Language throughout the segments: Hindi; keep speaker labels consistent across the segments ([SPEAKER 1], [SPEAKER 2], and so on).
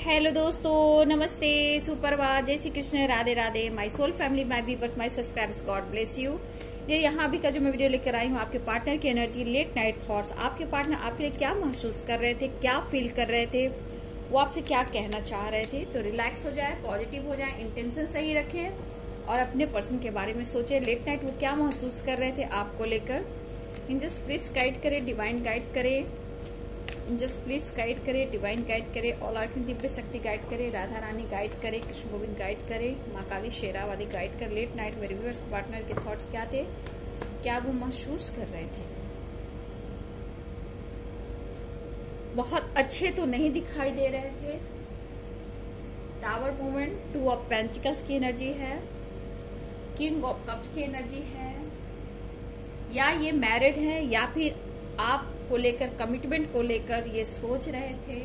[SPEAKER 1] हेलो दोस्तों, नमस्ते, सुप्रभात, जय Shri Krishna, Radhe Radhe. My soul family, my viewers, my subscribers, God bless you. ये यहाँ भी का जो मैं वीडियो लेकर आई हूँ, आपके पार्टनर की एनर्जी, लेट नाइट थॉट्स। आपके पार्टनर आपके लिए क्या महसूस कर रहे थे, क्या फील कर रहे थे, वो आपसे क्या कहना चाह रहे थे। तो रिलैक्स हो जाए, पॉजिटिव हो जाए, इंटेंशन सही रखें और अपने पर्सन के बारे में सोचे। लेट नाइट वो क्या महसूस कर रहे थे आपको लेकर। इन जस्ट प्लीज गाइड करे, डिवाइन गाइड करे, जस्ट प्लीज गाइड करे, डिवाइन गाइड करे, ऑल आर्किन दिव्य शक्ति गाइड करे, राधा रानी गाइड करे, कृष्ण गोविंद गाइड करे, माँ काली शेरा वाली गाइड कर। लेट नाइट मेरे व्यूअर्स पार्टनर के थॉट्स क्या थे, क्या वो महसूस कर रहे थे। बहुत अच्छे तो नहीं दिखाई दे रहे थे। टावर मूवमेंट, 2 ऑफ पेंटिकल्स की एनर्जी है, किंग ऑफ कप्स की एनर्जी है, या ये मैरिड है या फिर आप को लेकर, कमिटमेंट को लेकर ये सोच रहे थे।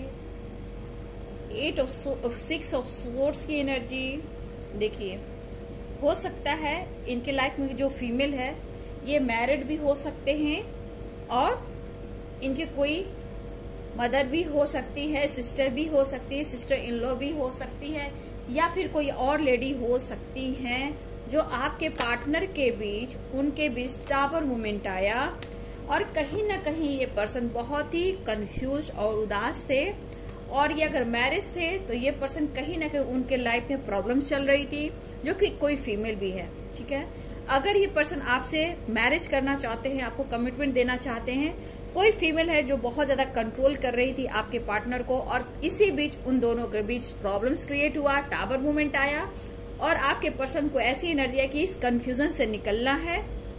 [SPEAKER 1] 6 ऑफ स्वॉर्ड्स की एनर्जी। देखिए, हो सकता है इनके लाइफ में जो फीमेल है ये मैरिड भी हो सकते हैं और इनके कोई मदर भी हो सकती है, सिस्टर भी हो सकती है, सिस्टर इन लॉ भी हो सकती है, या फिर कोई और लेडी हो सकती है जो आपके पार्टनर के बीच, उनके बीच टावर मूवमेंट आया और कहीं ना कहीं ये पर्सन बहुत ही कंफ्यूज और उदास थे। और ये अगर मैरिज थे तो ये पर्सन कहीं ना कहीं उनके लाइफ में प्रॉब्लम चल रही थी, जो कि कोई फीमेल भी है। ठीक है, अगर ये पर्सन आपसे मैरिज करना चाहते हैं, आपको कमिटमेंट देना चाहते हैं, कोई फीमेल है जो बहुत ज्यादा कंट्रोल कर रही थी आपके पार्टनर को, और इसी बीच उन दोनों के बीच प्रॉब्लम्स क्रिएट हुआ, टावर मूवमेंट आया और आपके पर्सन को ऐसी एनर्जी है कि इस कंफ्यूजन से निकलना है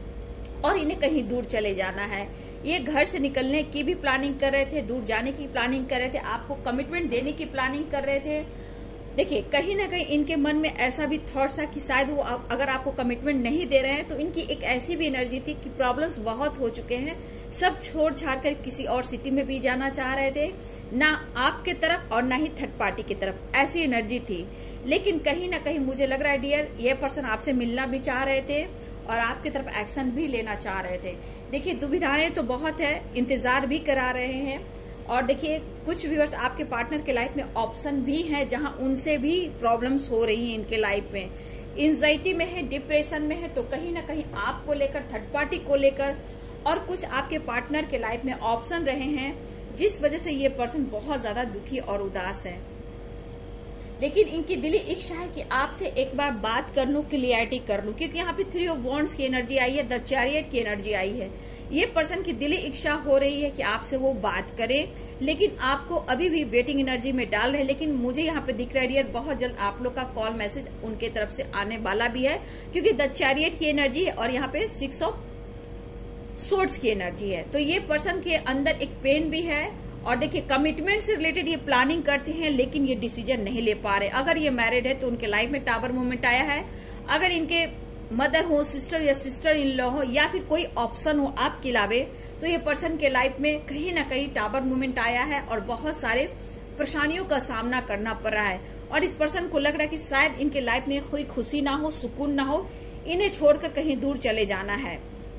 [SPEAKER 1] और इन्हें कहीं दूर चले जाना है। ये घर से निकलने की भी प्लानिंग कर रहे थे, दूर जाने की प्लानिंग कर रहे थे, आपको कमिटमेंट देने की प्लानिंग कर रहे थे। देखिए, कहीं ना कहीं इनके मन में ऐसा भी थॉट्स है कि शायद वो अगर आपको कमिटमेंट नहीं दे रहे हैं तो इनकी एक ऐसी भी एनर्जी थी कि प्रॉब्लम्स बहुत हो चुके हैं, सब छोड़ छाड़ कर किसी और सिटी में भी जाना चाह रहे थे, ना आपके तरफ और ना ही थर्ड पार्टी की तरफ, ऐसी एनर्जी थी। लेकिन कहीं ना कहीं मुझे लग रहा है डियर, ये पर्सन आपसे मिलना भी चाह रहे थे और आपकी तरफ एक्शन भी लेना चाह रहे थे। देखिए, दुविधाएं तो बहुत है, इंतजार भी करा रहे हैं। और देखिए, कुछ व्यूअर्स आपके पार्टनर के लाइफ में ऑप्शन भी हैं जहां उनसे भी प्रॉब्लम्स हो रही हैं इनके लाइफ में, एंजाइटी में है, डिप्रेशन में है, तो कहीं ना कहीं आपको लेकर, थर्ड पार्टी को लेकर, और कुछ आपके पार्टनर के लाइफ में ऑप्शन रहे हैं जिस वजह से ये पर्सन बहुत ज्यादा दुखी और उदास है। लेकिन इनकी दिली इच्छा है कि आपसे एक बार बात कर लूं, क्लियरिटी कर लूं, क्योंकि यहाँ पे 3 ऑफ वॉन्ड्स की एनर्जी आई है, द चैरियट की एनर्जी आई है। ये पर्सन की दिली इच्छा हो रही है कि आपसे वो बात करे, लेकिन आपको अभी भी वेटिंग एनर्जी में डाल रहे हैं। लेकिन मुझे यहाँ पे दिख रहा है डियर, बहुत जल्द आप लोग का कॉल मैसेज उनके तरफ से आने वाला भी है, क्योंकि द चैरियट की एनर्जी है और यहाँ पे 6 ऑफ स्वॉर्ड्स की एनर्जी है। तो ये पर्सन के अंदर एक पेन भी है। और देखिए, कमिटमेंट से रिलेटेड ये प्लानिंग करते हैं लेकिन ये डिसीजन नहीं ले पा रहे। अगर ये मैरिड है तो उनके लाइफ में टावर मूवमेंट आया है। अगर इनके मदर हो, सिस्टर या सिस्टर इन लॉ हो, या फिर कोई ऑप्शन हो आपके अलावे, तो ये पर्सन के लाइफ में कहीं ना कहीं टावर मूवमेंट आया है और बहुत सारे परेशानियों का सामना करना पड़ रहा है। और इस पर्सन को लग रहा है कि शायद इनके लाइफ में कोई खुशी ना हो, सुकून ना हो, इन्हें छोड़कर कहीं दूर चले जाना है।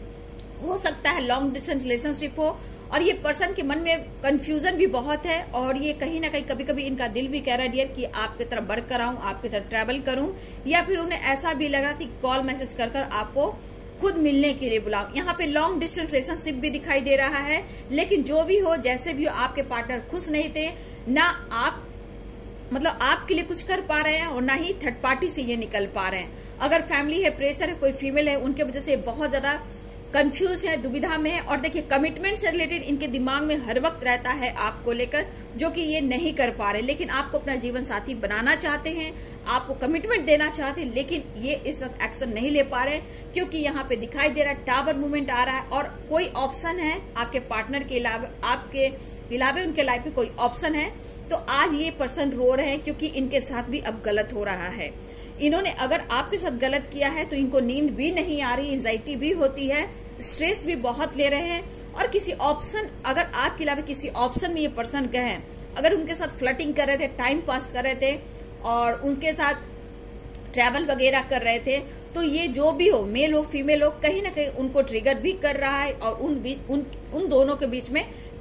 [SPEAKER 1] हो सकता है लॉन्ग डिस्टेंस रिलेशनशिप हो, और ये पर्सन के मन में कंफ्यूजन भी बहुत है। और ये कहीं ना कहीं कभी कभी इनका दिल भी कह रहा है डियर कि आपकी तरफ बढ़कर आऊं, आपकी तरफ ट्रैवल करूं, या फिर उन्हें ऐसा भी लगा कि कॉल मैसेज कर कर आपको खुद मिलने के लिए बुलाऊं। यहाँ पे लॉन्ग डिस्टेंस रिलेशनशिप भी दिखाई दे रहा है। लेकिन जो भी हो, जैसे भी हो, आपके पार्टनर खुश नहीं थे, ना आप मतलब आपके लिए कुछ कर पा रहे हैं और ना ही थर्ड पार्टी से ये निकल पा रहे हैं। अगर फैमिली है, प्रेशर है, कोई फीमेल है, उनके वजह से बहुत ज्यादा कंफ्यूज है, दुविधा में है। और देखिए, कमिटमेंट से रिलेटेड इनके दिमाग में हर वक्त रहता है आपको लेकर, जो कि ये नहीं कर पा रहे। लेकिन आपको अपना जीवन साथी बनाना चाहते हैं, आपको कमिटमेंट देना चाहते हैं, लेकिन ये इस वक्त एक्शन नहीं ले पा रहे, क्योंकि यहाँ पे दिखाई दे रहा है टावर मूवमेंट आ रहा है और कोई ऑप्शन है आपके पार्टनर के अलावा, आपके अलावा उनके लाइफ में कोई ऑप्शन है। तो आज ये पर्सन रो रहे हैं क्योंकि इनके साथ भी अब गलत हो रहा है। इन्होंने अगर आपके साथ गलत किया है तो इनको नींद भी नहीं आ रही, एंजाइटी भी होती है, स्ट्रेस भी बहुत ले रहे हैं। और किसी ऑप्शन, अगर आपके अलावा किसी ऑप्शन में ये पर्सन गए हैं, अगर उनके साथ फ्लर्टिंग कर रहे थे, टाइम पास कर रहे थे और उनके साथ ट्रैवल वगैरह कर रहे थे, तो ये जो भी हो, मेल हो फीमेल हो, कहीं ना कहीं उनको ट्रिगर भी कर रहा है और उन दोनों के बीच में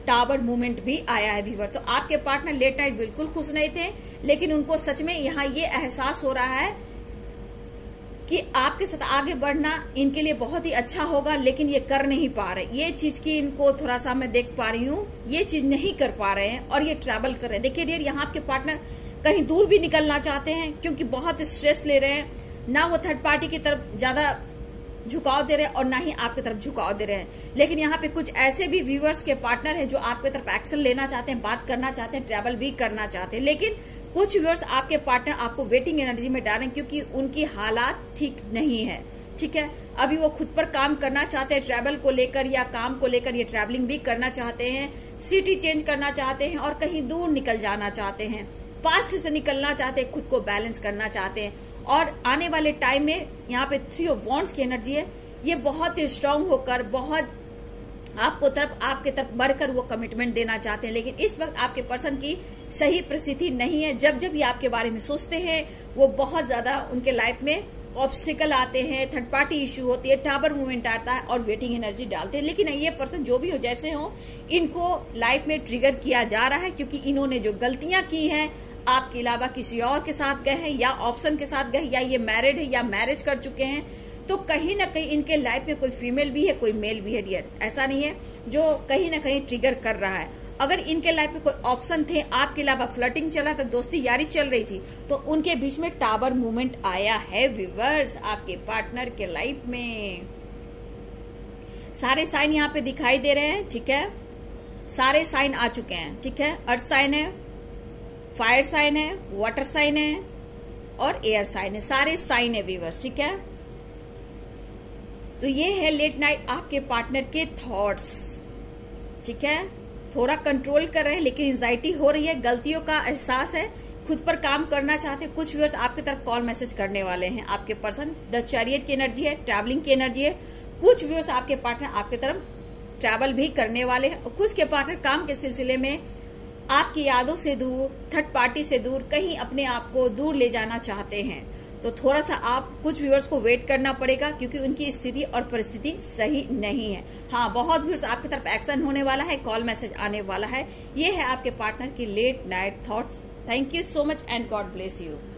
[SPEAKER 1] टावर मूवमेंट भी आया है व्यूअर। तो आपके पार्टनर लेट नाइट बिल्कुल खुश नहीं थे, लेकिन उनको सच में यहाँ ये एहसास हो रहा है कि आपके साथ आगे बढ़ना इनके लिए बहुत ही अच्छा होगा, लेकिन ये कर नहीं पा रहे। ये चीज की इनको थोड़ा सा मैं देख पा रही हूँ, ये चीज नहीं कर पा रहे हैं और ये ट्रैवल कर रहे हैं। देखिए डियर, यहाँ आपके पार्टनर कहीं दूर भी निकलना चाहते हैं क्योंकि बहुत स्ट्रेस ले रहे हैं, ना वो थर्ड पार्टी की तरफ ज्यादा झुकाव दे रहे हैं और ना ही आपकी तरफ झुकाव दे रहे हैं। लेकिन यहाँ पे कुछ ऐसे भी व्यूअर्स के पार्टनर हैं जो आपकी तरफ एक्शन लेना चाहते हैं, बात करना चाहते हैं, ट्रैवल भी करना चाहते हैं। लेकिन कुछ व्यूअर्स आपके पार्टनर आपको वेटिंग एनर्जी में डालें क्योंकि उनकी हालात ठीक नहीं है। ठीक है, अभी वो खुद पर काम करना चाहते हैं, ट्रैवल को लेकर या काम को लेकर ये ट्रैवलिंग भी करना चाहते हैं, सिटी चेंज करना चाहते हैं और कहीं दूर निकल जाना चाहते हैं, पास्ट से निकलना चाहते हैं, खुद को बैलेंस करना चाहते हैं। और आने वाले टाइम में यहाँ पे 3 ऑफ वॉन्ड्स की एनर्जी है, ये बहुत ही स्ट्रांग होकर बहुत आपके तरफ बढ़कर वो कमिटमेंट देना चाहते हैं। लेकिन इस वक्त आपके पर्सन की सही परिस्थिति नहीं है। जब जब ये आपके बारे में सोचते हैं वो बहुत ज्यादा उनके लाइफ में ऑब्स्टिकल आते हैं, थर्ड पार्टी इश्यू होती है, टावर मूवमेंट आता है और वेटिंग एनर्जी डालते हैं। लेकिन ये पर्सन जो भी हो जैसे हो, इनको लाइफ में ट्रिगर किया जा रहा है क्योंकि इन्होंने जो गलतियां की हैं आपके अलावा किसी और के साथ गए हैं या ऑप्शन के साथ गए, या ये मैरिड है या मैरिज कर चुके हैं, तो कहीं ना कहीं इनके लाइफ में कोई फीमेल भी है, कोई मेल भी है डियर। ऐसा नहीं है, जो कहीं ना कहीं ट्रिगर कर रहा है। अगर इनके लाइफ में कोई ऑप्शन थे, आपके अलावा फ्लर्टिंग चला था, दोस्ती यारी चल रही थी, तो उनके बीच में टावर मूवमेंट आया है व्यूअर्स आपके पार्टनर के लाइफ में। सारे साइन यहाँ पे दिखाई दे रहे हैं। ठीक है, सारे साइन आ चुके हैं। ठीक है, अर्थ साइन है, फायर साइन है, वाटर साइन है और एयर साइन है, सारे साइन है व्यूअर्स। ठीक है, तो ये है लेट नाइट आपके पार्टनर के थॉट्स। ठीक है, थोड़ा कंट्रोल कर रहे हैं लेकिन एंजाइटी हो रही है, गलतियों का एहसास है, खुद पर काम करना चाहते हैं। कुछ व्यूअर्स आपकी तरफ कॉल मैसेज करने वाले हैं। आपके पर्सन द चैरियट की एनर्जी है, ट्रैवलिंग की एनर्जी है। कुछ व्यूअर्स आपके पार्टनर आपकी तरफ ट्रैवल भी करने वाले हैं और कुछ के पार्टनर काम के सिलसिले में आपकी यादों से दूर, थर्ड पार्टी से दूर, कहीं अपने आप को दूर ले जाना चाहते हैं। तो थोड़ा सा आप कुछ व्यूअर्स को वेट करना पड़ेगा क्योंकि उनकी स्थिति और परिस्थिति सही नहीं है। हाँ, बहुत व्यूअर्स आपकी तरफ एक्शन होने वाला है, कॉल मैसेज आने वाला है। ये है आपके पार्टनर की late night thoughts. Thank you so much and God bless you.